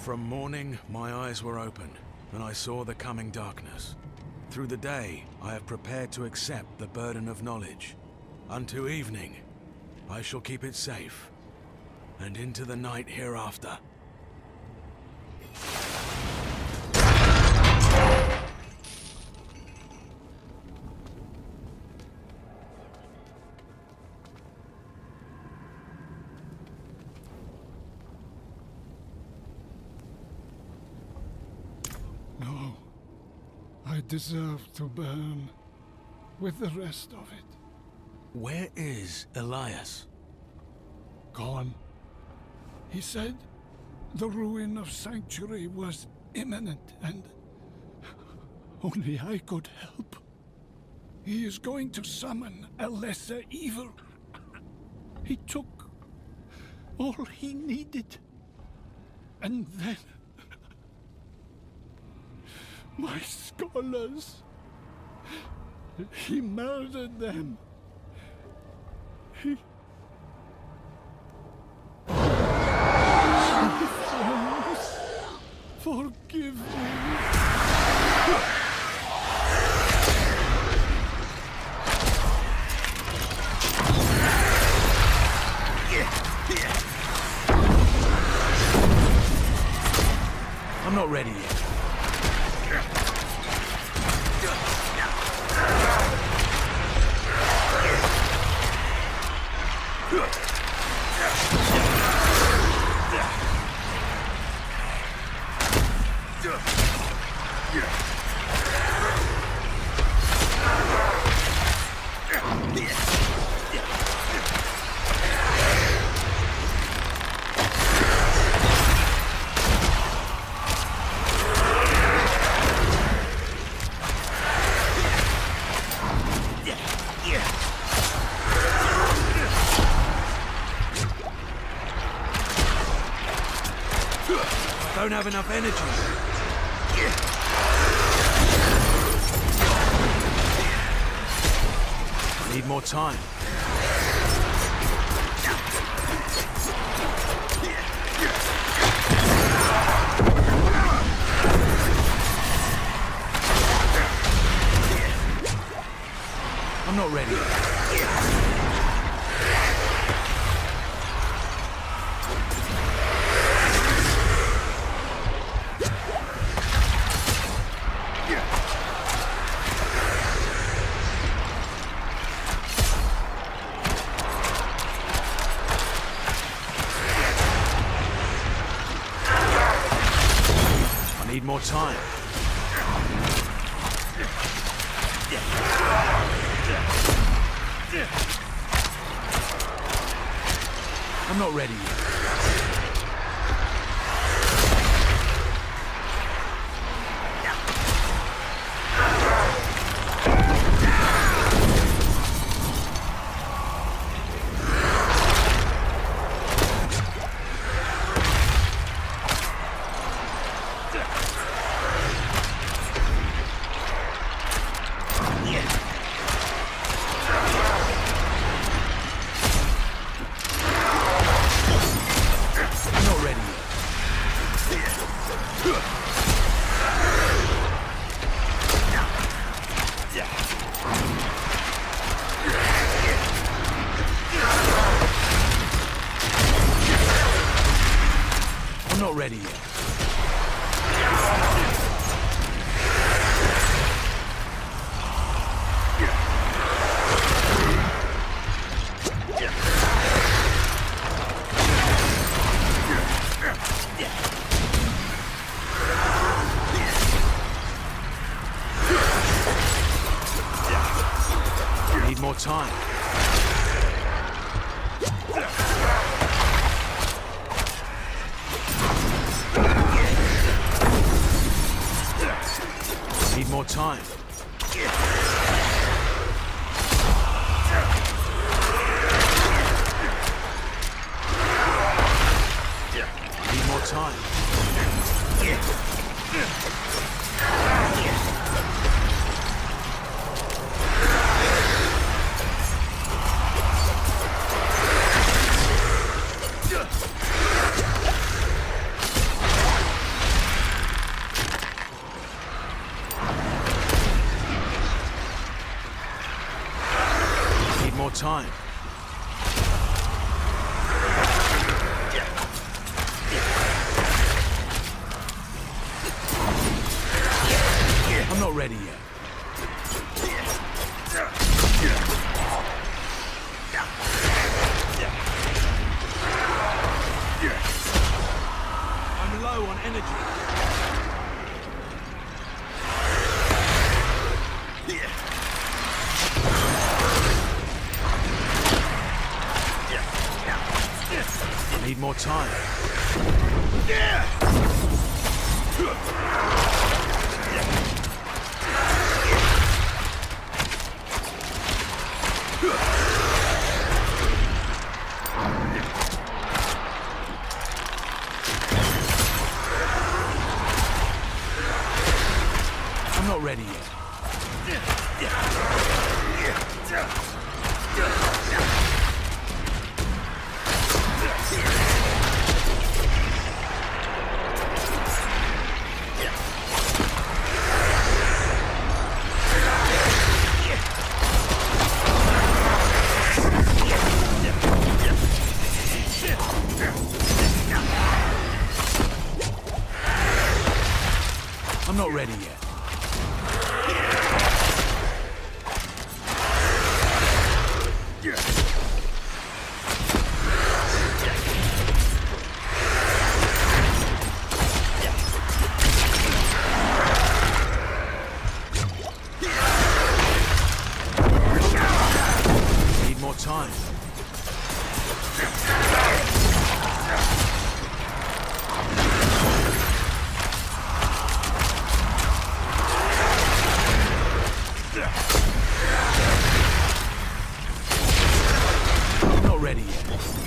From morning, my eyes were open, and I saw the coming darkness. Through the day, I have prepared to accept the burden of knowledge. Unto evening, I shall keep it safe, and into the night hereafter. No, I deserve to burn with the rest of it. Where is Elias? Gone. He said the ruin of Sanctuary was imminent and only I could help. He is going to summon a lesser evil. He took all he needed. And then my scholars. He murdered them. My friends, forgive me. I'm not ready yet. I don't have enough energy. I need more time. I'm not ready. Need more time. I'm not ready yet. Not ready yet. Need more time. Need more time. Need more time. energy. Need more time. I'm not ready yet. I'm not ready yet. Need more time. I'm not ready yet.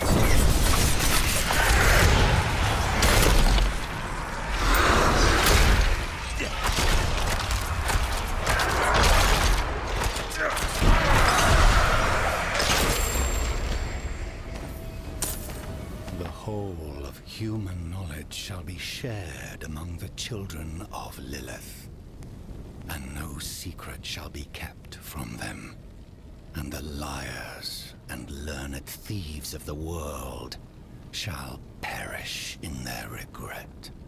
The whole of human knowledge shall be shared among the children of Lilith, and no secret shall be kept from them. And the liars and learned thieves of the world shall perish in their regret.